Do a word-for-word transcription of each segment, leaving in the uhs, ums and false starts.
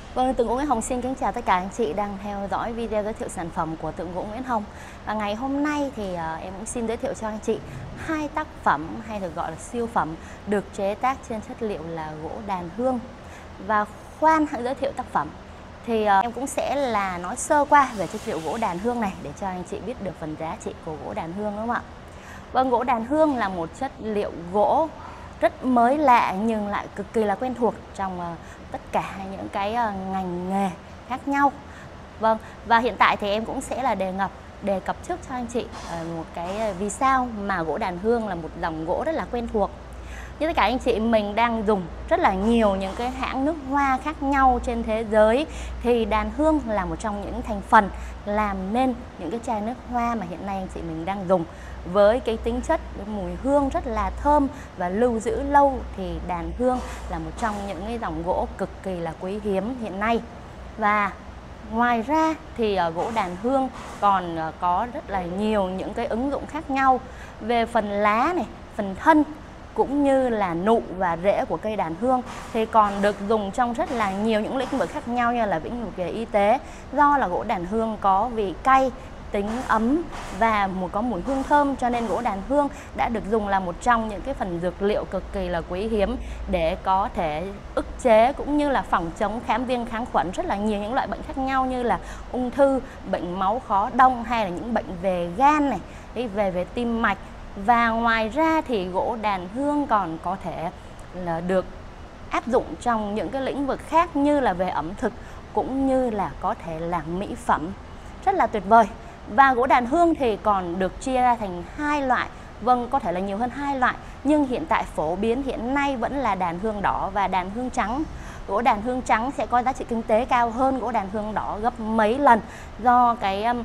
Vâng, Tượng gỗ Nguyễn Hồng xin kính chào tất cả anh chị đang theo dõi video giới thiệu sản phẩm của Tượng gỗ Nguyễn Hồng. Và ngày hôm nay thì uh, em cũng xin giới thiệu cho anh chị hai tác phẩm hay được gọi là siêu phẩm được chế tác trên chất liệu là gỗ đàn hương. Và khoan hãy giới thiệu tác phẩm thì uh, em cũng sẽ là nói sơ qua về chất liệu gỗ đàn hương này để cho anh chị biết được phần giá trị của gỗ đàn hương, đúng không ạ? Vâng, gỗ đàn hương là một chất liệu gỗ rất mới lạ nhưng lại cực kỳ là quen thuộc trong uh, tất cả những cái uh, ngành nghề khác nhau. Vâng, và hiện tại thì em cũng sẽ là đề ngập đề cập trước cho anh chị uh, một cái uh, vì sao mà gỗ đàn hương là một dòng gỗ rất là quen thuộc. Như tất cả anh chị mình đang dùng rất là nhiều những cái hãng nước hoa khác nhau trên thế giới thì đàn hương là một trong những thành phần làm nên những cái chai nước hoa mà hiện nay anh chị mình đang dùng. Với cái tính chất cái mùi hương rất là thơm và lưu giữ lâu thì đàn hương là một trong những cái dòng gỗ cực kỳ là quý hiếm hiện nay. Và ngoài ra thì uh, gỗ đàn hương còn uh, có rất là nhiều những cái ứng dụng khác nhau về phần lá này, phần thân cũng như là nụ và rễ của cây đàn hương thì còn được dùng trong rất là nhiều những lĩnh vực khác nhau như là lĩnh vực về y tế. Do là gỗ đàn hương có vị cay, tính ấm và một có mùi hương thơm cho nên gỗ đàn hương đã được dùng là một trong những cái phần dược liệu cực kỳ là quý hiếm để có thể ức chế cũng như là phòng chống kháng viêm kháng khuẩn rất là nhiều những loại bệnh khác nhau như là ung thư, bệnh máu khó đông hay là những bệnh về gan này, về về tim mạch. Và ngoài ra thì gỗ đàn hương còn có thể là được áp dụng trong những cái lĩnh vực khác như là về ẩm thực cũng như là có thể là mỹ phẩm. Rất là tuyệt vời. Và gỗ đàn hương thì còn được chia ra thành hai loại. Vâng, có thể là nhiều hơn hai loại nhưng hiện tại phổ biến hiện nay vẫn là đàn hương đỏ và đàn hương trắng. Gỗ đàn hương trắng sẽ có giá trị kinh tế cao hơn gỗ đàn hương đỏ gấp mấy lần do cái um,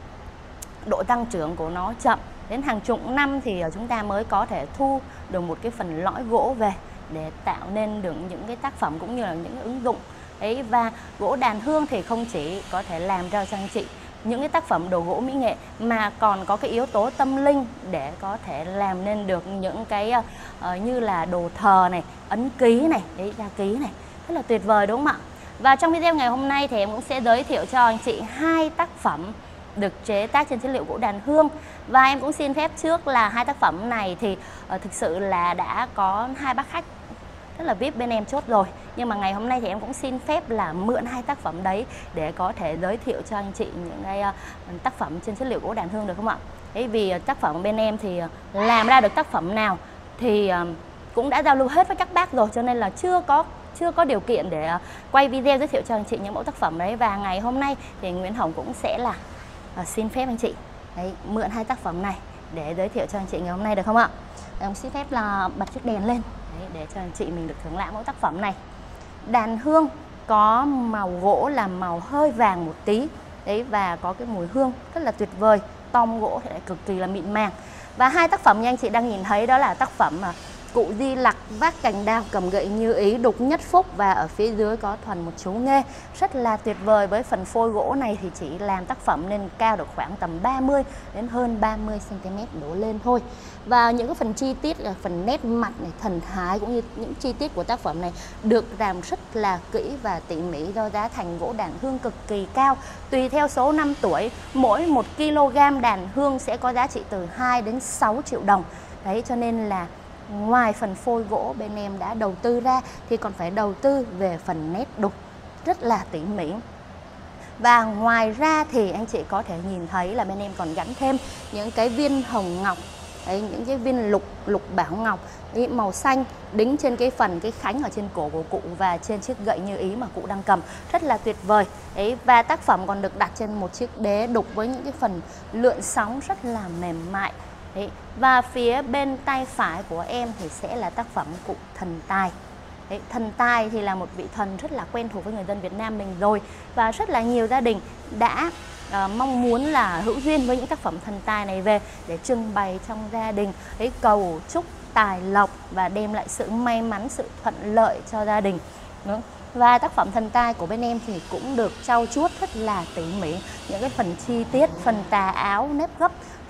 độ tăng trưởng của nó chậm. Đến hàng chục năm thì chúng ta mới có thể thu được một cái phần lõi gỗ về để tạo nên được những cái tác phẩm cũng như là những cái ứng dụng ấy. Và gỗ đàn hương thì không chỉ có thể làm ra cho anh chị những cái tác phẩm đồ gỗ mỹ nghệ mà còn có cái yếu tố tâm linh để có thể làm nên được những cái uh, như là đồ thờ này, ấn ký này, đấy, gia ký này, rất là tuyệt vời đúng không ạ? Và trong video ngày hôm nay thì em cũng sẽ giới thiệu cho anh chị hai tác phẩm được chế tác trên chất liệu gỗ đàn hương. Và em cũng xin phép trước là hai tác phẩm này thì uh, thực sự là đã có hai bác khách rất là vi ai pi bên em chốt rồi. Nhưng mà ngày hôm nay thì em cũng xin phép là mượn hai tác phẩm đấy để có thể giới thiệu cho anh chị những cái uh, tác phẩm trên chất liệu gỗ đàn hương được không ạ? Đấy, vì uh, tác phẩm bên em thì uh, làm ra được tác phẩm nào thì uh, cũng đã giao lưu hết với các bác rồi cho nên là chưa có chưa có điều kiện để uh, quay video giới thiệu cho anh chị những mẫu tác phẩm đấy. Và ngày hôm nay thì Nguyễn Hồng cũng sẽ là uh, xin phép anh chị đấy, mượn hai tác phẩm này để giới thiệu cho anh chị ngày hôm nay được không ạ? Em xin phép là bật chiếc đèn lên đấy, để cho anh chị mình được thưởng lãm mẫu tác phẩm này. Đàn hương có màu gỗ là màu hơi vàng một tí đấy và có cái mùi hương rất là tuyệt vời, tom gỗ thì lại cực kỳ là mịn màng. Và hai tác phẩm như anh chị đang nhìn thấy đó là tác phẩm mà cụ Di Lặc vác cành đao cầm gậy Như Ý đục nhất phúc và ở phía dưới có thuần một chú nghê rất là tuyệt vời. Với phần phôi gỗ này thì chỉ làm tác phẩm nên cao được khoảng tầm ba mươi đến hơn ba mươi xăng ti mét đổ lên thôi. Và những cái phần chi tiết là phần nét mặt này, thần thái cũng như những chi tiết của tác phẩm này được làm rất là kỹ và tỉ mỉ do giá thành gỗ đàn hương cực kỳ cao. Tùy theo số năm tuổi, mỗi một ki lô gam đàn hương sẽ có giá trị từ hai đến sáu triệu đồng. Đấy, cho nên là ngoài phần phôi gỗ bên em đã đầu tư ra thì còn phải đầu tư về phần nét đục rất là tỉ mỉ. Và ngoài ra thì anh chị có thể nhìn thấy là bên em còn gắn thêm những cái viên hồng ngọc, đấy, những cái viên lục lục bảo ngọc đấy, màu xanh đính trên cái phần cái khánh ở trên cổ của cụ và trên chiếc gậy Như Ý mà cụ đang cầm rất là tuyệt vời đấy. Và tác phẩm còn được đặt trên một chiếc đế đục với những cái phần lượn sóng rất là mềm mại. Đấy. Và phía bên tay phải của em thì sẽ là tác phẩm cụ Thần Tài. Đấy, Thần Tài thì là một vị thần rất là quen thuộc với người dân Việt Nam mình rồi. Và rất là nhiều gia đình đã uh, mong muốn là hữu duyên với những tác phẩm Thần Tài này về để trưng bày trong gia đình, đấy, cầu chúc tài lộc và đem lại sự may mắn, sự thuận lợi cho gia đình. Đúng. Và tác phẩm Thần Tài của bên em thì cũng được trau chuốt rất là tỉ mỉ những cái phần chi tiết, phần tà áo, nếp gấp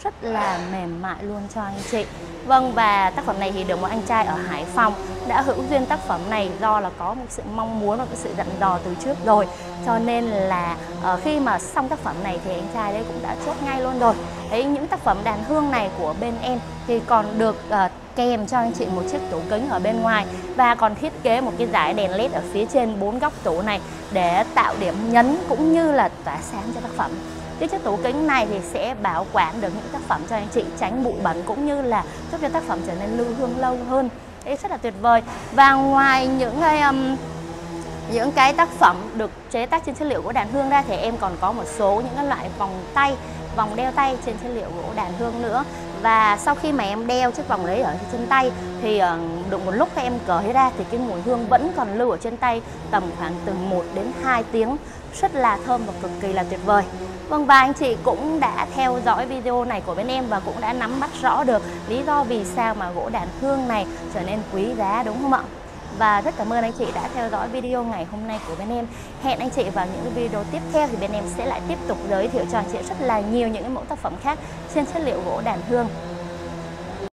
rất là mềm mại luôn cho anh chị. Vâng, và tác phẩm này thì được một anh trai ở Hải Phòng đã hữu duyên tác phẩm này do là có một sự mong muốn và một sự dặn dò từ trước rồi. Cho nên là uh, khi mà xong tác phẩm này thì anh trai đấy cũng đã chốt ngay luôn rồi. Đấy, những tác phẩm đàn hương này của bên em thì còn được uh, kèm cho anh chị một chiếc tủ kính ở bên ngoài và còn thiết kế một cái dải đèn led ở phía trên bốn góc tủ này để tạo điểm nhấn cũng như là tỏa sáng cho tác phẩm. Cái chiếc tủ kính này thì sẽ bảo quản được những tác phẩm cho anh chị, tránh bụi bẩn cũng như là giúp cho tác phẩm trở nên lưu hương lâu hơn. Đấy, rất là tuyệt vời. Và ngoài những cái um, những cái tác phẩm được chế tác trên chất liệu gỗ đàn hương ra thì em còn có một số những cái loại vòng tay, vòng đeo tay trên chất liệu gỗ đàn hương nữa. Và sau khi mà em đeo chiếc vòng đấy ở trên tay thì uh, được một lúc các em cởi ra thì cái mùi hương vẫn còn lưu ở trên tay tầm khoảng từ một đến hai tiếng, rất là thơm và cực kỳ là tuyệt vời. Vâng, và anh chị cũng đã theo dõi video này của bên em và cũng đã nắm bắt rõ được lý do vì sao mà gỗ đàn hương này trở nên quý giá, đúng không ạ? Và rất cảm ơn anh chị đã theo dõi video ngày hôm nay của bên em. Hẹn anh chị vào những video tiếp theo thì bên em sẽ lại tiếp tục giới thiệu cho anh chị rất là nhiều những cái mẫu tác phẩm khác trên chất liệu gỗ đàn hương.